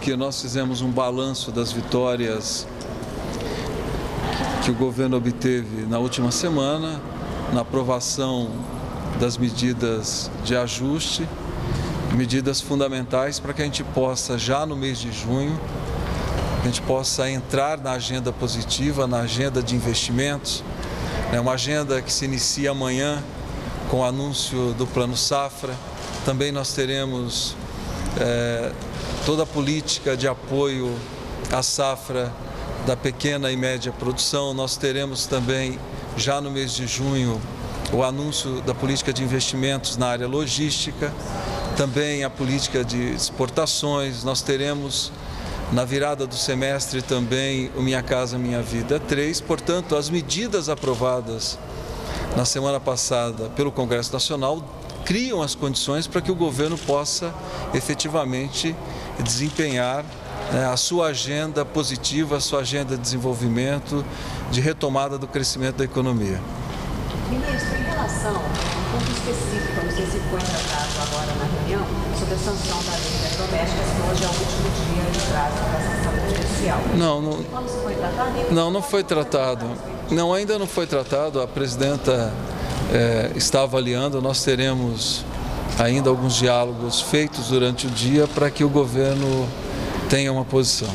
porque nós fizemos um balanço das vitórias que o governo obteve na última semana, na aprovação das medidas de ajuste, medidas fundamentais para que a gente possa, já no mês de junho, a gente possa entrar na agenda positiva, na agenda de investimentos, uma agenda que se inicia amanhã com o anúncio do Plano Safra. Também nós teremos toda a política de apoio à safra da pequena e média produção. Nós teremos também, já no mês de junho, o anúncio da política de investimentos na área logística, também a política de exportações. Nós teremos, na virada do semestre, também o Minha Casa Minha Vida 3. Portanto, as medidas aprovadas na semana passada pelo Congresso Nacional criam as condições para que o governo possa efetivamente desempenhar a sua agenda positiva, a sua agenda de desenvolvimento, de retomada do crescimento da economia. Ministro, em relação a um ponto específico, não sei se foi tratado agora na reunião, sobre a sanção da lei das domésticas, que hoje é o último dia de prazo da sessão especial. Não foi tratado? Não foi tratado. Não, ainda não foi tratado. A presidenta está avaliando. Nós teremos ainda alguns diálogos feitos durante o dia para que o governo tenha uma posição.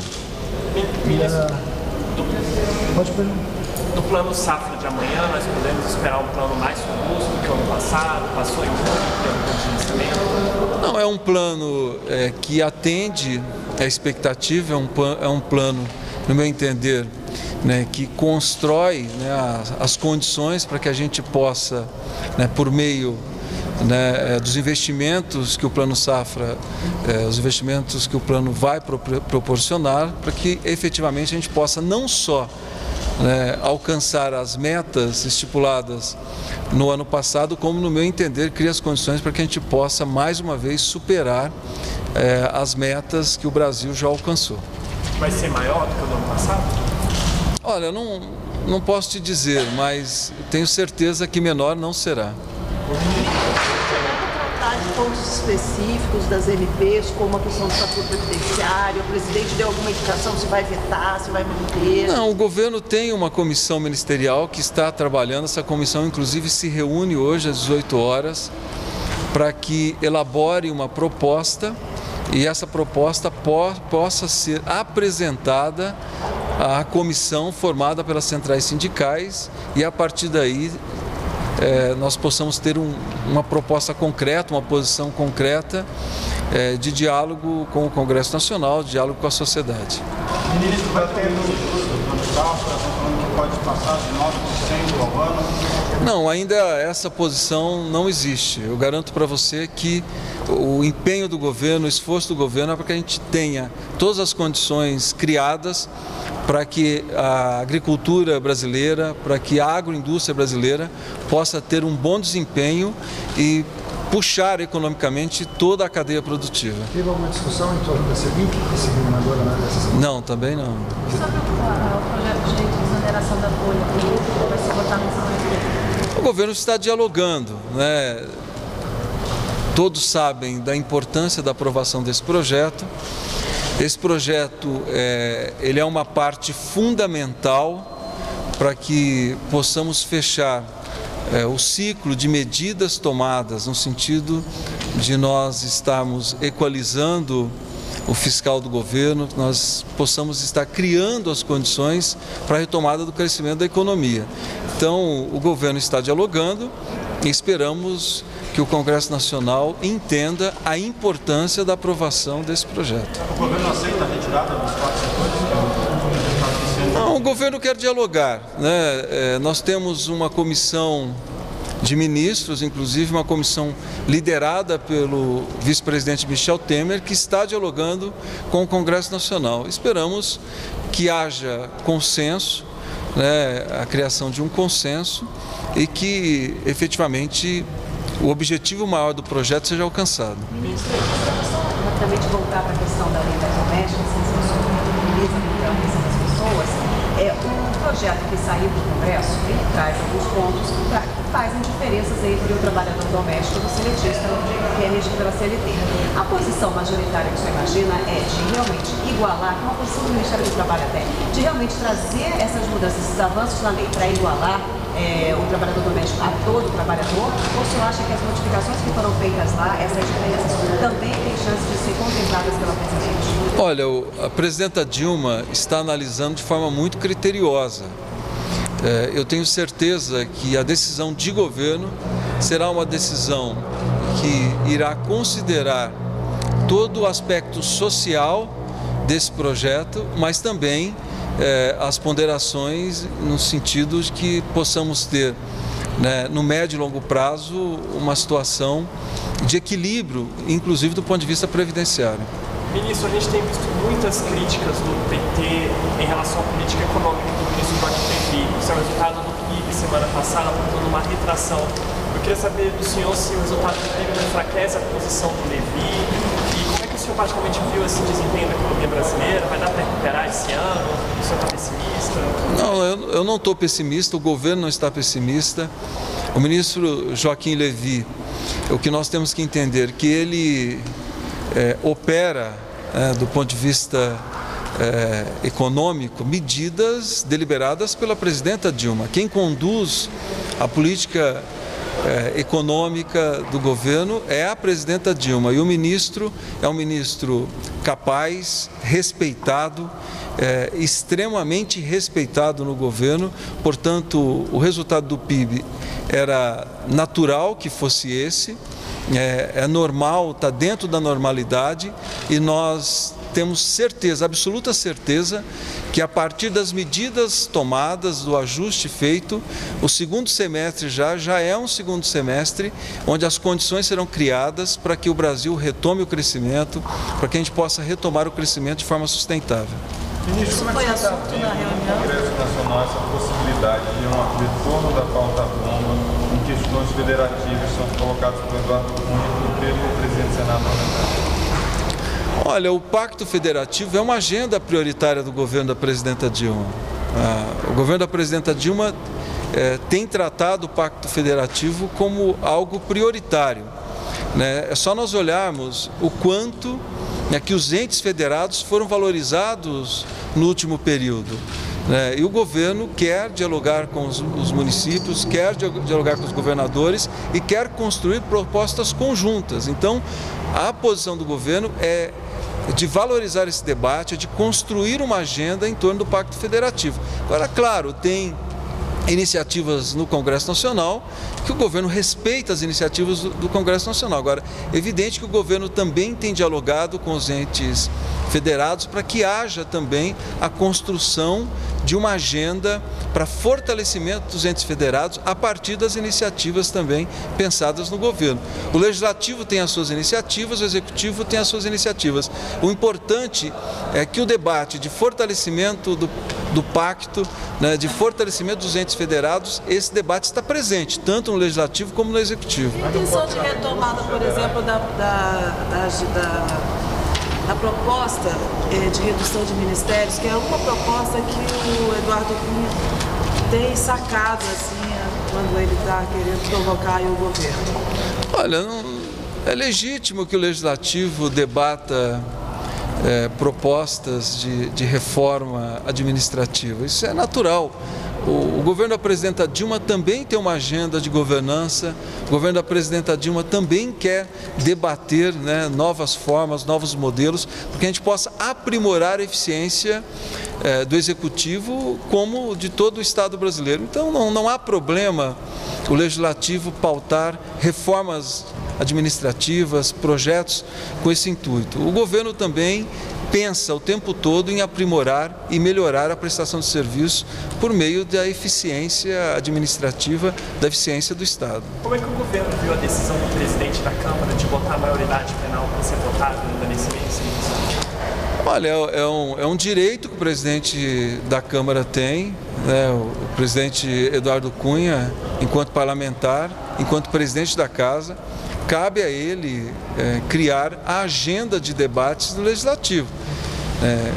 Pode perguntar. No plano safra de amanhã, nós podemos esperar um plano mais robusto do que o ano passado? Passou em muito tempo de financiamento? Não, é um plano que atende à expectativa, é um plano, no meu entender, que constrói as condições para que a gente possa, por meio dos investimentos que o Plano Safra, os investimentos que o plano vai proporcionar, para que efetivamente a gente possa não só alcançar as metas estipuladas no ano passado, como, no meu entender, cria as condições para que a gente possa, mais uma vez, superar as metas que o Brasil já alcançou. Vai ser maior do que o do ano passado? Olha, não posso te dizer, mas tenho certeza que menor não será. Tratar de pontos específicos das MPs, como a questão do estatuto previdenciário, o presidente deu alguma indicação se vai vetar, se vai manter? Não, o governo tem uma comissão ministerial que está trabalhando. Essa comissão, inclusive, se reúne hoje às 18 horas para que elabore uma proposta e essa proposta possa ser apresentada à comissão formada pelas centrais sindicais e, a partir daí, nós possamos ter uma proposta concreta, uma posição concreta de diálogo com o Congresso Nacional, de diálogo com a sociedade. O ministro vai ter no safra, falando que pode passar de 9% ao ano? Não, ainda essa posição não existe. Eu garanto para você que o empenho do governo, o esforço do governo é para que a gente tenha todas as condições criadas para que a agricultura brasileira, para que a agroindústria brasileira possa ter um bom desempenho e puxar economicamente toda a cadeia produtiva. Teve alguma discussão em torno da Selic, esse governador nessa semana? Não, também não. Sobre o projeto de exoneração da folha, que vai ser votado no Senado? O governo está dialogando, Todos sabem da importância da aprovação desse projeto. Esse projeto ele é uma parte fundamental para que possamos fechar o ciclo de medidas tomadas no sentido de nós estarmos equalizando o fiscal do governo, que nós possamos estar criando as condições para a retomada do crescimento da economia. Então, o governo está dialogando e esperamos que o Congresso Nacional entenda a importância da aprovação desse projeto. O governo aceita a retirada dos 4 setores? Não, o governo quer dialogar, nós temos uma comissão de ministros, inclusive uma comissão liderada pelo vice-presidente Michel Temer, que está dialogando com o Congresso Nacional. Esperamos que haja consenso, a criação de um consenso e que efetivamente o objetivo maior do projeto seja alcançado. Ministro, só rapidamente voltar para a questão da lei das domésticas, se o senhor utiliza para a das pessoas, projeto que saiu do Congresso, ele traz alguns pontos que fazem diferenças entre o trabalhador doméstico e o seletista, que é regido pela CLT. A posição majoritária que você imagina é de realmente igualar, que é uma posição do Ministério do Trabalho até, de realmente trazer essas mudanças, esses avanços na lei para igualar o trabalhador doméstico a todo trabalhador, ou o senhor acha que as modificações que foram feitas lá, essas diferenças, também têm chance de ser contempladas pela presidente? Olha, a presidenta Dilma está analisando de forma muito criteriosa. Eu tenho certeza que a decisão de governo será uma decisão que irá considerar todo o aspecto social desse projeto, mas também as ponderações no sentido de que possamos ter, né, no médio e longo prazo, uma situação de equilíbrio, inclusive do ponto de vista previdenciário. Ministro, a gente tem visto muitas críticas do PT em relação à política econômica do ministro Joaquim Levy. Isso é o resultado do PIB semana passada, apontando uma retração. Eu queria saber do senhor se o resultado do PIB enfraquece a posição do Levy e como é que o senhor praticamente viu esse desempenho da economia brasileira? Vai dar para recuperar esse ano? O senhor está pessimista? Não, eu não estou pessimista, o governo não está pessimista. O ministro Joaquim Levy, o que nós temos que entender, que ele opera, do ponto de vista econômico, medidas deliberadas pela presidenta Dilma. Quem conduz a política econômica do governo é a presidenta Dilma, e o ministro é um ministro capaz, respeitado, extremamente respeitado no governo. Portanto, o resultado do PIB era natural que fosse esse. É normal, está dentro da normalidade, e nós temos certeza, absoluta certeza, que a partir das medidas tomadas, do ajuste feito, o segundo semestre já é um segundo semestre onde as condições serão criadas para que o Brasil retome o crescimento, para que a gente possa retomar o crescimento de forma sustentável. Ministro, como é que você está vendo no Congresso Nacional essa possibilidade de um retorno da pauta bomba em questões federativas que são colocadas por Eduardo Cunha e pelo presidente do Senado? Olha, o Pacto Federativo é uma agenda prioritária do governo da presidenta Dilma. O governo da presidenta Dilma tem tratado o Pacto Federativo como algo prioritário, né? É só nós olharmos o quanto que os entes federados foram valorizados no último período, né? E o governo quer dialogar com os municípios, quer dialogar com os governadores e quer construir propostas conjuntas. Então, a posição do governo é de valorizar esse debate, de construir uma agenda em torno do Pacto Federativo. Agora, claro, tem iniciativas no Congresso Nacional, que o governo respeita as iniciativas do Congresso Nacional. Agora, é evidente que o governo também tem dialogado com os entes federados para que haja também a construção de uma agenda para fortalecimento dos entes federados a partir das iniciativas também pensadas no governo. O Legislativo tem as suas iniciativas, o Executivo tem as suas iniciativas. O importante é que o debate de fortalecimento do pacto, né, de fortalecimento dos entes federados, esse debate está presente, tanto no Legislativo como no Executivo. A intenção de retomada, por exemplo, da proposta de redução de ministérios, que é uma proposta que o Eduardo Cunha tem sacado assim, quando ele está querendo provocar o governo? Olha, é legítimo que o Legislativo debata propostas de reforma administrativa, isso é natural. O governo da presidenta Dilma também tem uma agenda de governança, o governo da presidenta Dilma também quer debater, né, novas formas, novos modelos, para que a gente possa aprimorar a eficiência do Executivo como de todo o Estado brasileiro. Então não há problema o Legislativo pautar reformas administrativas, projetos com esse intuito. O governo também pensa o tempo todo em aprimorar e melhorar a prestação de serviços por meio da eficiência administrativa, da eficiência do Estado. Como é que o governo viu a decisão do presidente da Câmara de botar a maioridade penal para ser votada ainda nesse mês? Olha, é um direito que o presidente da Câmara tem, né? O presidente Eduardo Cunha, enquanto parlamentar, enquanto presidente da Casa, cabe a ele criar a agenda de debates do Legislativo.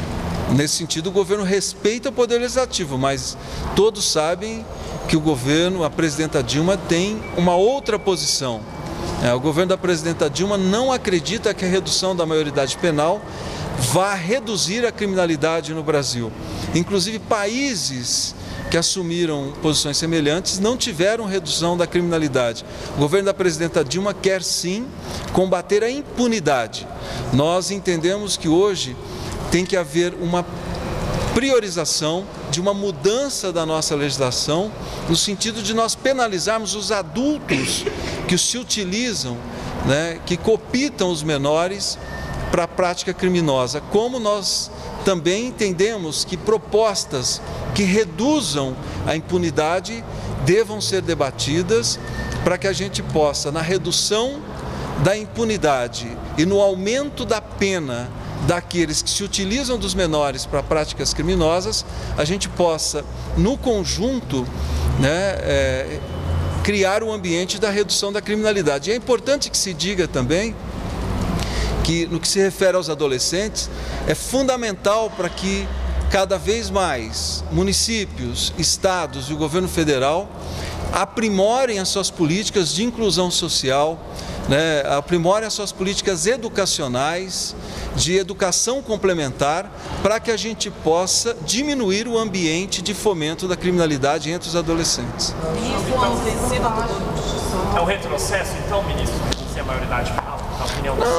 Nesse sentido, o governo respeita o Poder Legislativo, mas todos sabem que o governo, a presidenta Dilma, tem uma outra posição. O governo da presidenta Dilma não acredita que a redução da maioridade penal vá reduzir a criminalidade no Brasil. Inclusive, países que assumiram posições semelhantes não tiveram redução da criminalidade. O governo da presidenta Dilma quer sim combater a impunidade. Nós entendemos que hoje tem que haver uma priorização de uma mudança da nossa legislação no sentido de nós penalizarmos os adultos que se utilizam, que cooptam os menores para a prática criminosa, como nós também entendemos que propostas que reduzam a impunidade devam ser debatidas para que a gente possa, na redução da impunidade e no aumento da pena daqueles que se utilizam dos menores para práticas criminosas, a gente possa, no conjunto, criar um ambiente da redução da criminalidade. E é importante que se diga também que, no que se refere aos adolescentes, é fundamental para que cada vez mais municípios, estados e o governo federal aprimorem as suas políticas de inclusão social, aprimorem as suas políticas educacionais, de educação complementar, para que a gente possa diminuir o ambiente de fomento da criminalidade entre os adolescentes. É um retrocesso, então, ministro, se a maioridade penal, na opinião da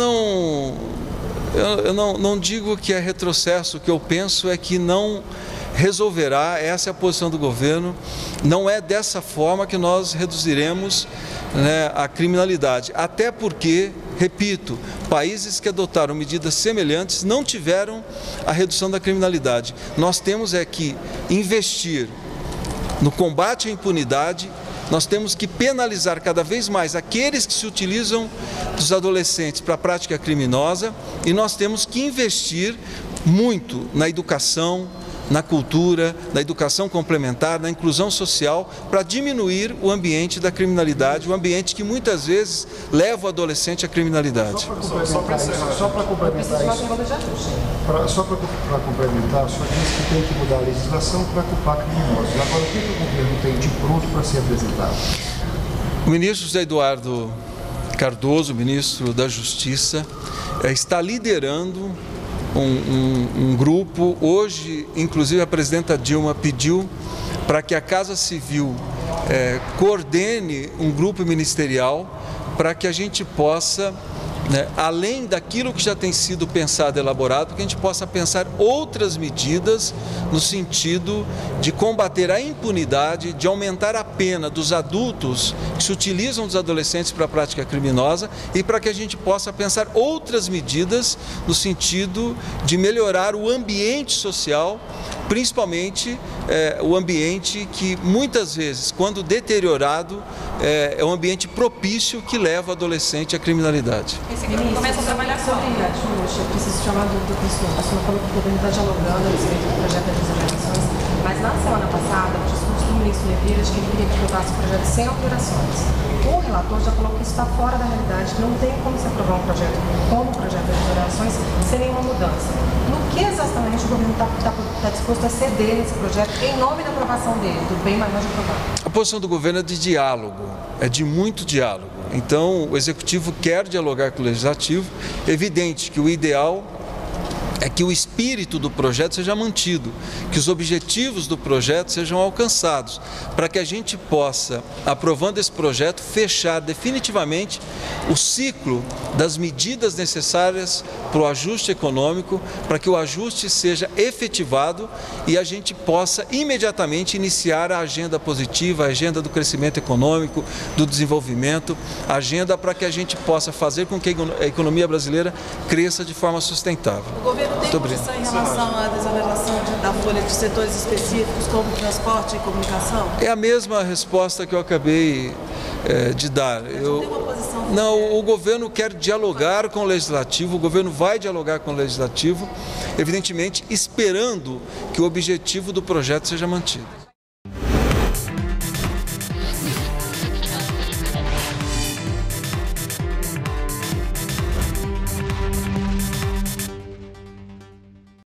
Eu não digo que é retrocesso. O que eu penso é que não resolverá, essa é a posição do governo, não é dessa forma que nós reduziremos a criminalidade. Até porque, repito, países que adotaram medidas semelhantes não tiveram a redução da criminalidade. Nós temos que investir no combate à impunidade. Nós temos que penalizar cada vez mais aqueles que se utilizam dos adolescentes para a prática criminosa, e nós temos que investir muito na educação, na cultura, na educação complementar, na inclusão social, para diminuir o ambiente da criminalidade, o ambiente que muitas vezes leva o adolescente à criminalidade. Só para complementar isso, o senhor disse que tem que mudar a legislação para culpar criminosos. Agora, o que o governo tem de pronto para ser apresentado? O ministro José Eduardo Cardoso, ministro da Justiça, está liderando um grupo. Hoje, inclusive, a presidenta Dilma pediu para que a Casa Civil coordene um grupo ministerial para que a gente possa, além daquilo que já tem sido pensado e elaborado, que a gente possa pensar outras medidas no sentido de combater a impunidade, de aumentar a pena dos adultos que se utilizam dos adolescentes para a prática criminosa, e para que a gente possa pensar outras medidas no sentido de melhorar o ambiente social, principalmente o ambiente que muitas vezes, quando deteriorado, é um ambiente propício que leva o adolescente à criminalidade. Começa a trabalhar sobre isso. Eu preciso chamar a dúvida do senhor. A senhora falou que o governo está dialogando a respeito do projeto das exonerações, mas na semana passada, o discurso do ministro Levira, que ele queria que votasse o projeto sem alterações. O relator já falou que isso está fora da realidade, que não tem como se aprovar um projeto como o projeto das exonerações sem nenhuma mudança. No que exatamente o governo está disposto a ceder nesse projeto em nome da aprovação dele, do bem maior de aprovar? A posição do governo é de diálogo, é de muito diálogo. Então, o Executivo quer dialogar com o Legislativo. É evidente que o ideal é que o espírito do projeto seja mantido, que os objetivos do projeto sejam alcançados, para que a gente possa, aprovando esse projeto, fechar definitivamente o ciclo das medidas necessárias para o ajuste econômico, para que o ajuste seja efetivado e a gente possa imediatamente iniciar a agenda positiva, a agenda do crescimento econômico, do desenvolvimento, a agenda para que a gente possa fazer com que a economia brasileira cresça de forma sustentável. O governo tem posição em relação à desoneração da folha de setores específicos como transporte e comunicação? É a mesma resposta que eu acabei de dar. Não, o governo quer dialogar com o Legislativo, o governo vai dialogar com o Legislativo, evidentemente esperando que o objetivo do projeto seja mantido.